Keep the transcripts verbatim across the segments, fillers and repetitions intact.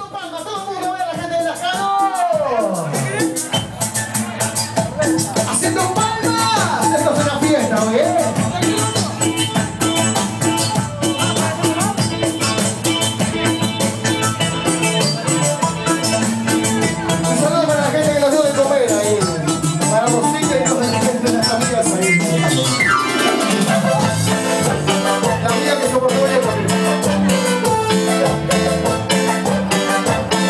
Haciendo palmas, todo el mundo ve a la gente de la Cano. Haciendo palmas. Esto es una fiesta, ¿oye? Un saludo para la gente que nos dio de comer ahí. Para los hijos y los de las amigas ahí. La amiga que soportó ella porque...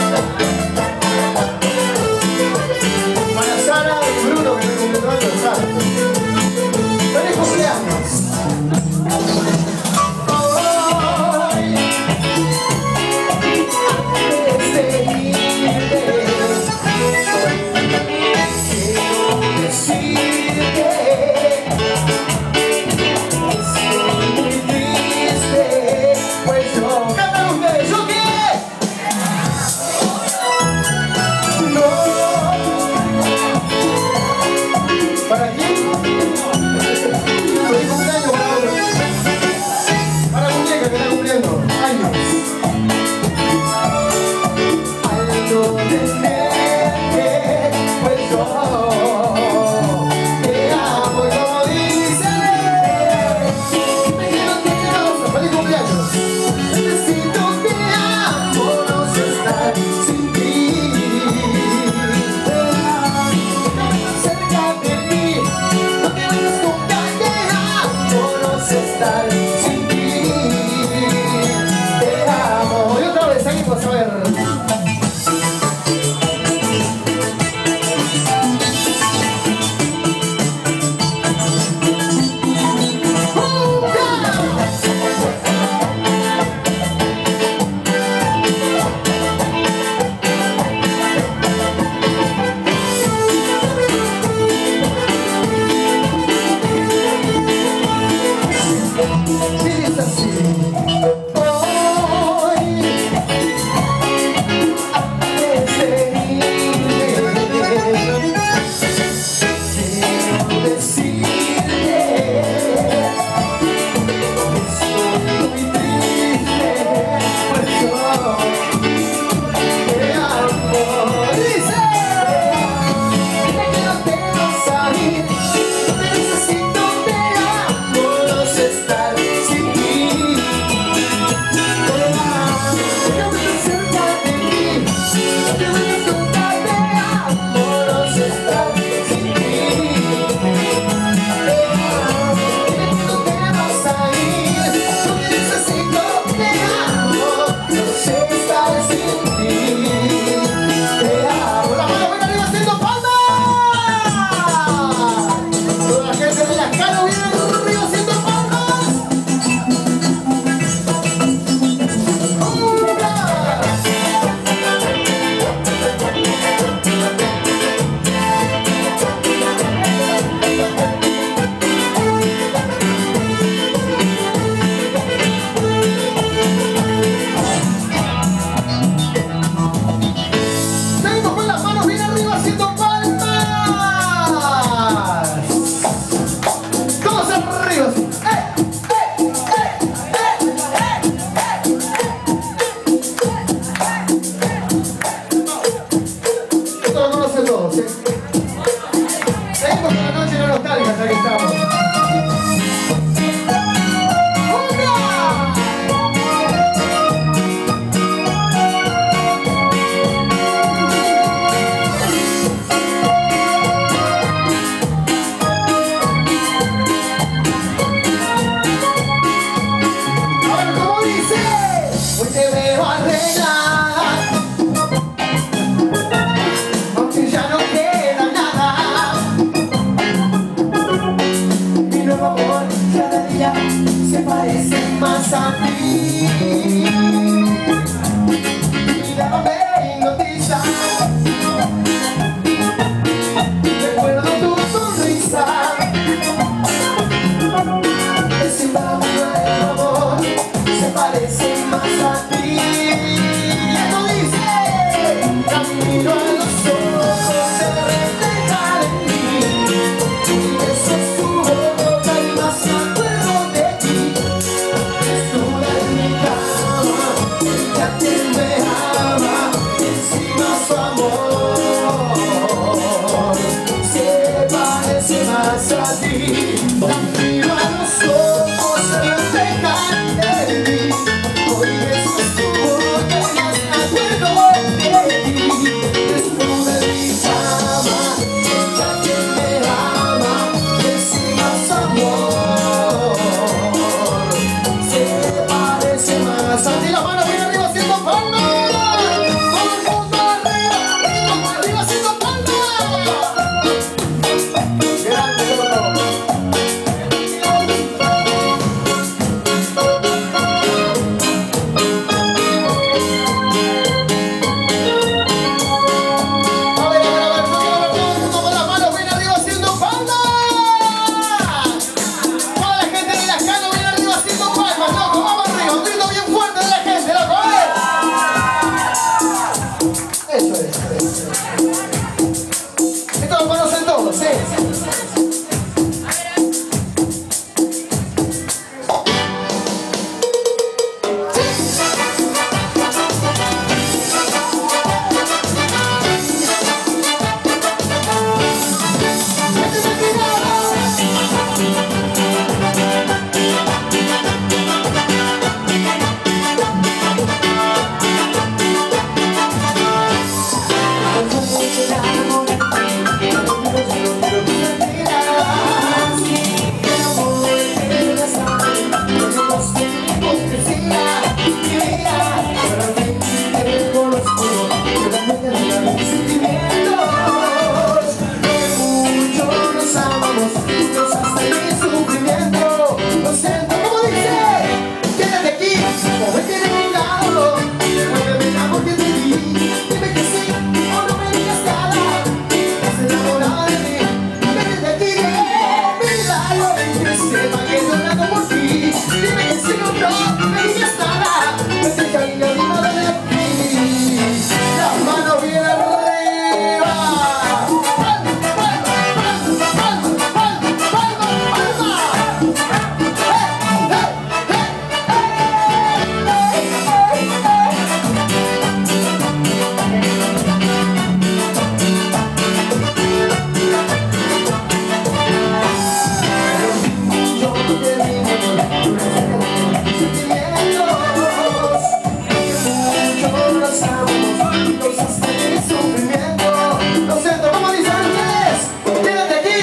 nos amamos y causaste mi sufrimiento. Lo siento, ¿cómo dicen ustedes? Quédate aquí.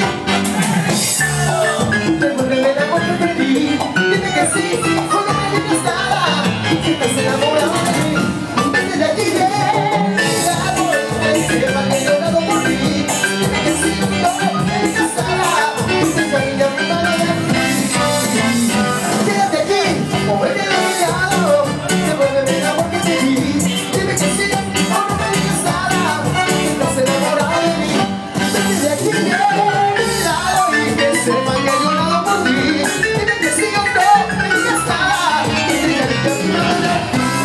Devuélveme la puerta que di. Dime que sí, solo me digas nada. Si estás enamorado de mí, vete de aquí, de lado. Sepa que he llorado por ti. Dime que sí, solo me digas nada. Si cariño me van a dar. Quédate aquí, o vete de mi lado. Devuélveme la puerta que di. Dime que sí, solo me digas nada. Si estás enamorado de mí, vete de aquí, de lado. Y que sepa que he llorado por ti. Dime que sí, o no me digas nada. Si cariño me van a dar.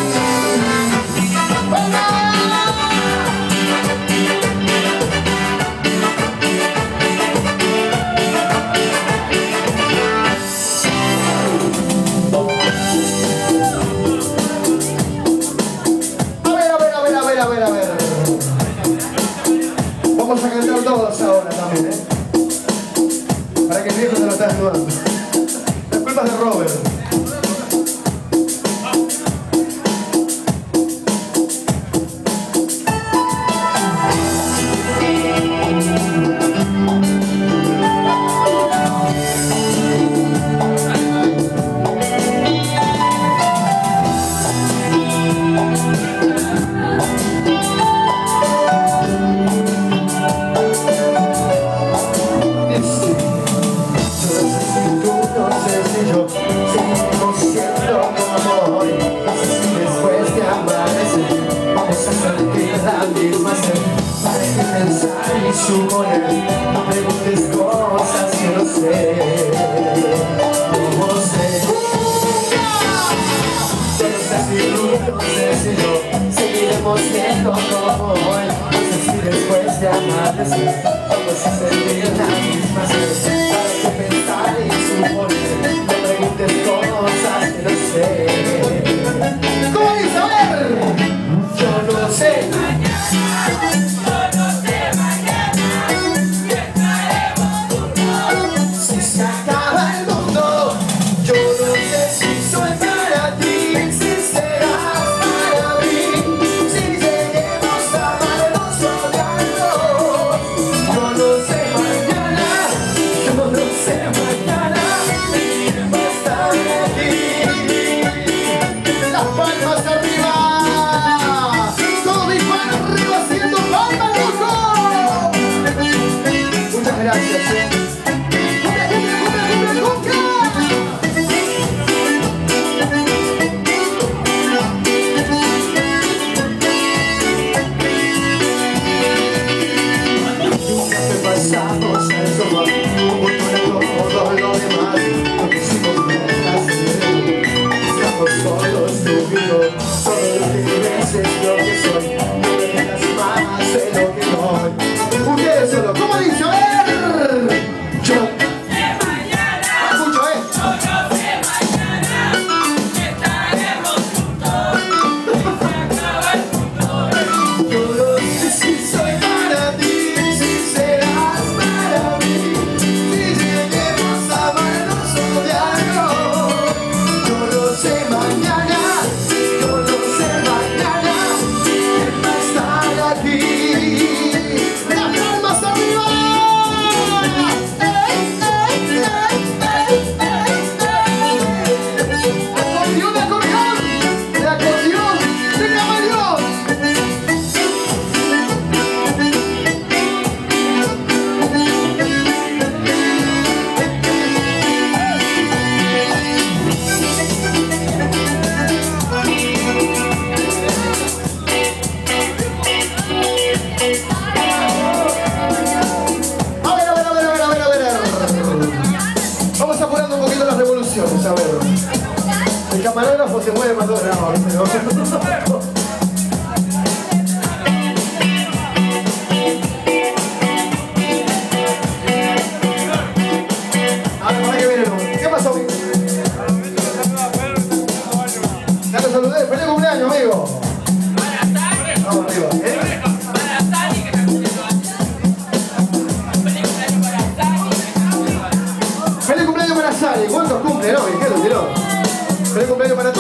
A ver, a ver. Vamos a cantar todos ahora también, ¿eh? Para que el viejo se lo esté ayudando. Las culpas de Robert. Y suponer, no preguntes cosas que no sé, no sé. Solo sé si tú, no sé si yo seguiremos viendo como hoy. No sé si después de amanecer vamos a sentir la misma sed. Para que pensar y suponer, no preguntes cosas que no sé. ¿Cómo dice? A ver, yo no sé. A ver, el camarógrafo se mueve más dos grados, ¿no? A ver, ¿para qué viene? ¿Qué pasó, amigo? Ya te saludé, feliz cumpleaños, amigo. Vamos arriba, ¿eh? Feliz cumpleaños para Sari. ¿Cuántos cumple hoy? ¿Qué lo tiró? Feliz cumpleaños para